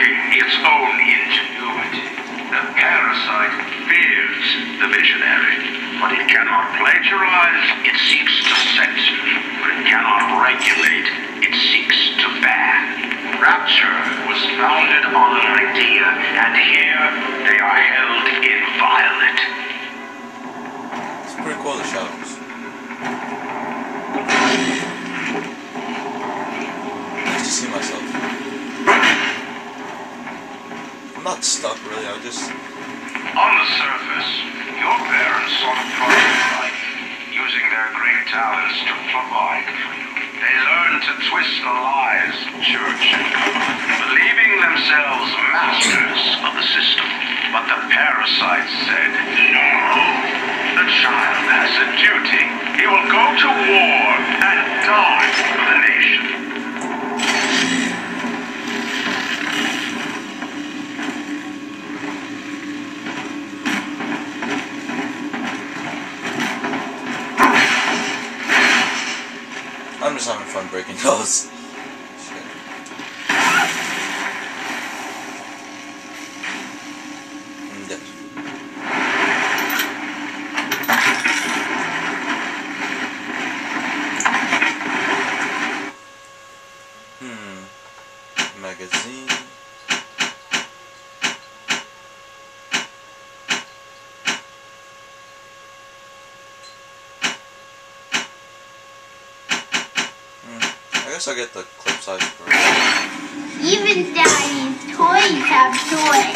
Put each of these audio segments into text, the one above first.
lacking its own ingenuity. The parasite fears the visionary, but it cannot plagiarize, it seeks to censor. But it cannot regulate, it seeks to ban. Rapture was founded on an idea, and here they are held inviolate. It's pretty cool, the shadows. Nice to see myself. I'm not stuck really, I just... On the surface, your parents sought a private life, using their great talents to provide for you. They learned to twist the lies of church and government, believing themselves masters of the system. But the parasite said, no, the child has a duty. He will go to war and die for the nation. I'm just having fun breaking those. Shit. I'm dead. Magazine. I guess I'll get the clip size for it. Even Daddy's toys have toys.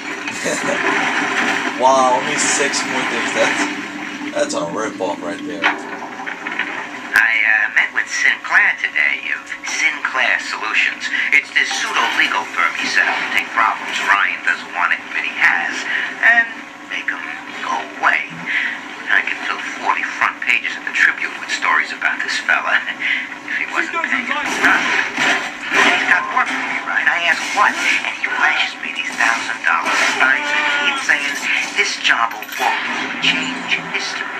Wow, only 6 more things. That's a rip-off right there. I met with Sinclair today of Sinclair Solutions. It's this pseudo-legal firm he set up to take problems Ryan doesn't want to admit he has and make them go away. I could fill 40 front pages of the Tribune with stories about this fella. If he wasn't paying his stuff. He's got work for me, right? I ask what? And he flashes me these $1,000 signs and keeps saying, this job will change history.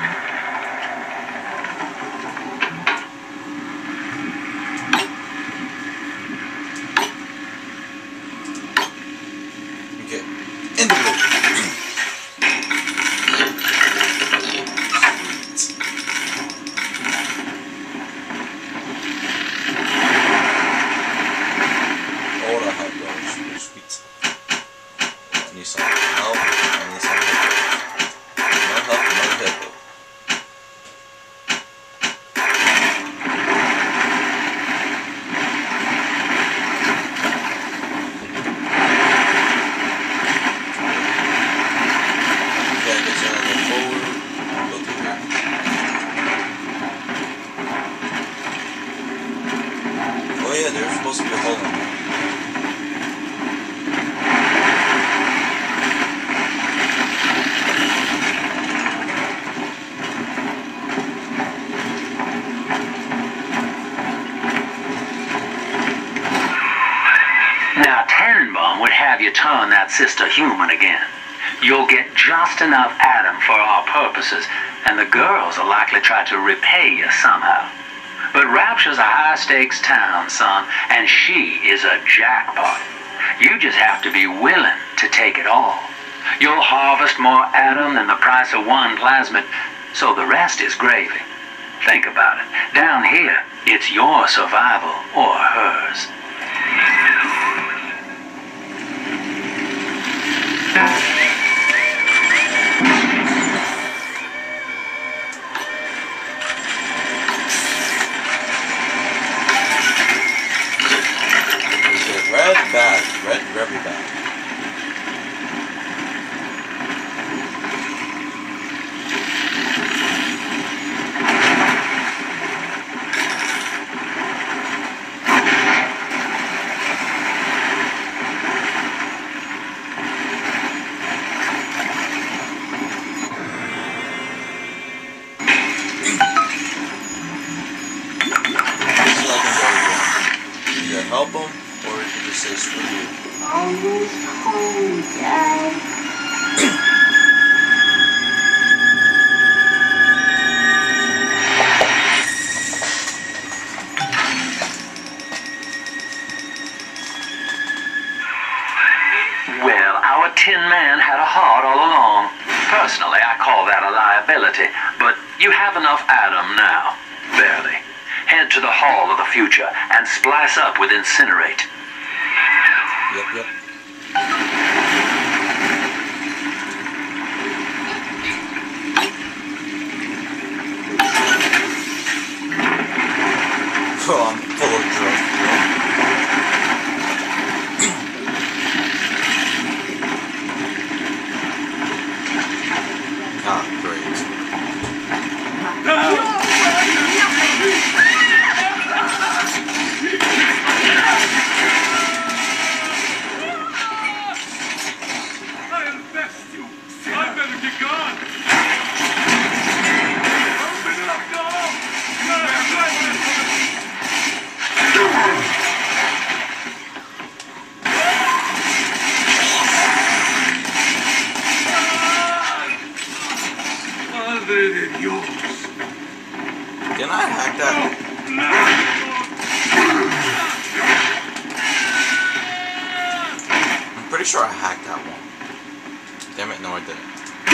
Okay. In the loop. I need some help. I need some help. No help, no help. Okay, I guess I'll go forward. Go through here. Oh yeah, there's supposed to be a hole in there. Would have you turn that sister human again. You'll get just enough Adam for our purposes, and the girls will likely try to repay you somehow. But Rapture's a high-stakes town, son, and she is a jackpot. You just have to be willing to take it all. You'll harvest more Adam than the price of one plasmid, so the rest is gravy. Think about it. Down here, it's your survival or hers. Red bad, red very bad. Either help him, or you can just say screw you. Almost home, Dad. plenty, but you have enough Adam now. Barely. Head to the Hall of the Future and splice up with Incinerate. Yep. Oh, I'm full of drugs, bro. Ah, great. I'll best you. I better get gone. Open it up, door. Madre de Dios. Can I hack that? I'm pretty sure I hacked that one. Damn it, no I didn't.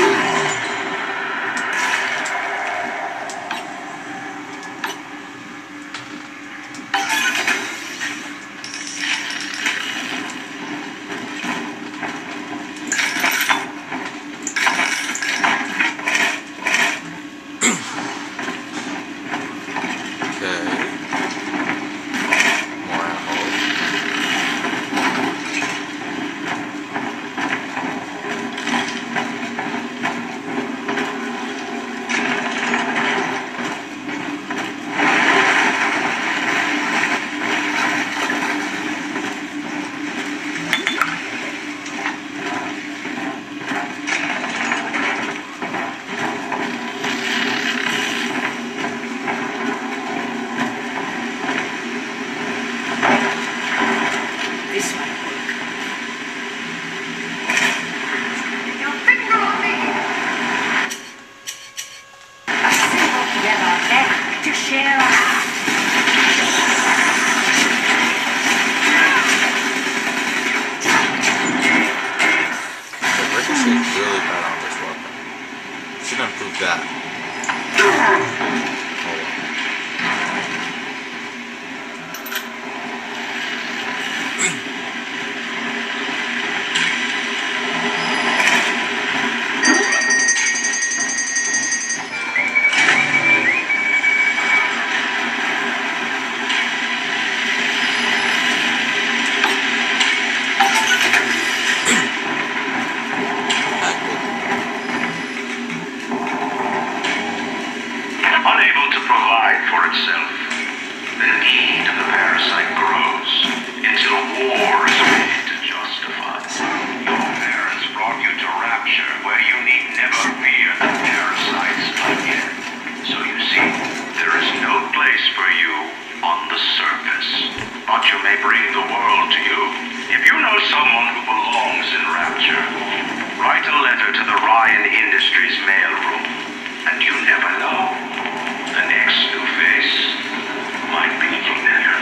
Unable to provide for itself, the need of the parasite grows until war is made to justify. Your parents brought you to Rapture, where you need never fear the parasites again. So you see, there is no place for you on the surface, but you may bring the world to you. If you know someone who belongs in Rapture, write a letter to the Ryan Industries mailroom, and you never know. The next new face might be familiar.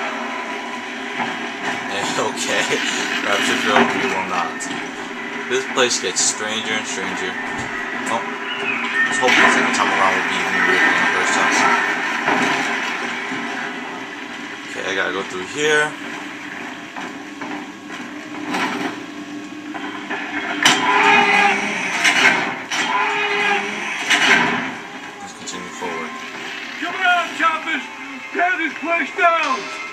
Okay, Rapture failed, we will not. This place gets stranger and stranger. Oh, I was hoping the second time around would be even weirder than the first time. Okay, I gotta go through here. Let's continue forward. Come on, choppers! Tear this place down!